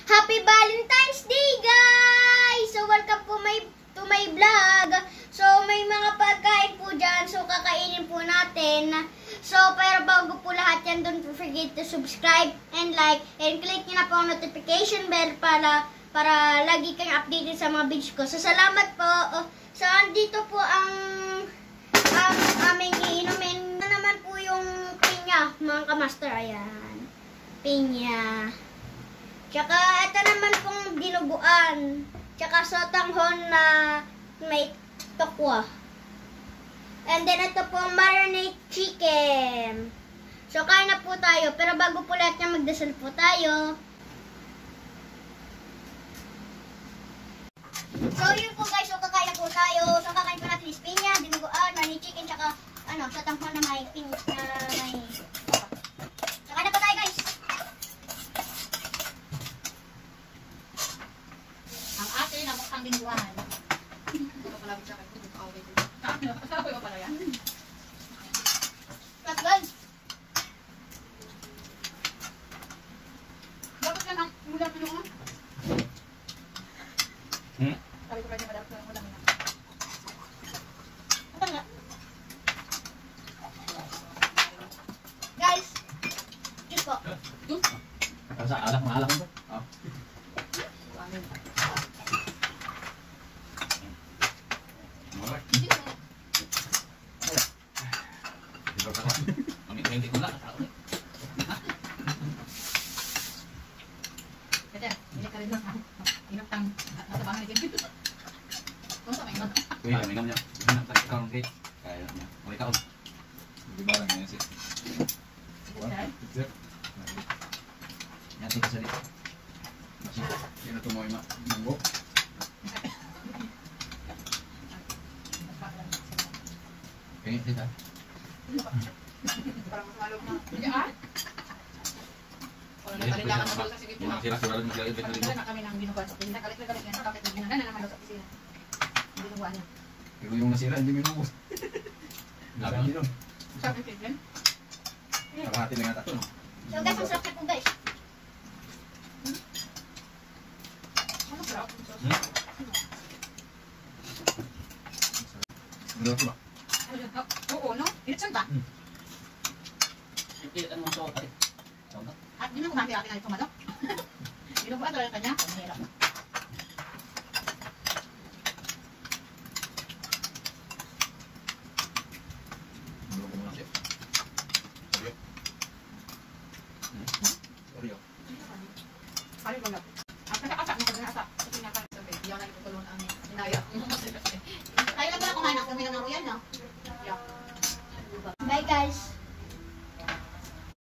Happy Valentine's Day, guys! So, welcome po to my vlog. So, may mga pagkain po dyan. So, kakainin po natin. So, pero bago po lahat yan, don't forget to subscribe and like. And click nyo na po ang notification bell para lagi kayong updated sa mga videos ko. So, salamat po. So, andito po ang aming iinumin. Ito naman po yung pinya, mga kamaster. Ayan. Pinya. Tsaka, ito naman pong dinuguan. Tsaka, sotanghon na may tokwa. And then, ito pong marinate chicken. So, kain na po tayo. Pero bago po lahat niya, magdasal po tayo. So, yun po guys. So, kakain na po tayo. So, kakain po natin is pinya, dinuguan, marinate chicken, tsaka, sotanghon na may pinya, may tokwa. So, kain na po tayo guys. Ang ate na mukhang dinuguan. Ito pala siya kay Kuya Kawe. Kasama ko pala yan. But guys, dapat yan ang ulam mo yung sabi ko pwede madami ko yung ulam na. ito nga. Guys, yun po. Sa alak, maalak mo. Oh. Amin. Alright. Hindi ko lang. Peter, hindi ka rin lang. Inap tang nasa bahay din. Kung sa may inap. Kuya, minum niya. Minum tayo ikaw ng cake. Kaya niya. O ikaw. Di ba lang yan si? Yan si kasali. Yan na tumoy ma. Munggo. Pingit kita. Parang mas malog na. Hindi ah? Wala na kalindakan na doon sa sige po. Yan ang sila sigurado mo sila yung Pagkita na kami ng binubuan sa pinta. Kalit-kalit yan. Bakit ginagana na naman doon sa pisina. Binubuan niya. Pero yung nasira, hindi minubos. Labi hindi nun. Sabi ko din. Nakahati lang yata ito. So guys, ang sarap na po guys. Ano sarap? Ano ito ba? Oo, no? Initsan ba? Ano mo ito? At di na kumaki natin na ito manok. Binubuan talaga kanya. Ang hirap. Maloko mo lang siya. Sorry. Ay, wala. Ang kasa-kasa mo kasi nasa. Kasi nga kan sabi, diyan na itutulungan ang inaya. Tayo lang pala kumain ng kami ng naruyan, no? Yeah. Bye guys.